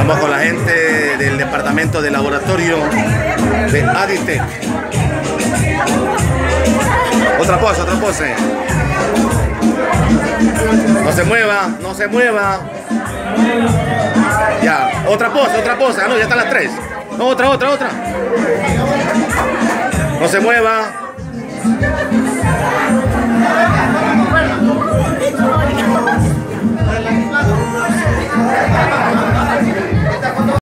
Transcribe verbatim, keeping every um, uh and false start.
Estamos con la gente del departamento de laboratorio de Aditec. Otra pose, otra pose. No se mueva, no se mueva. Ya, otra pose, otra pose. Ah, no, ya están las tres. No, otra, otra, otra. No se mueva.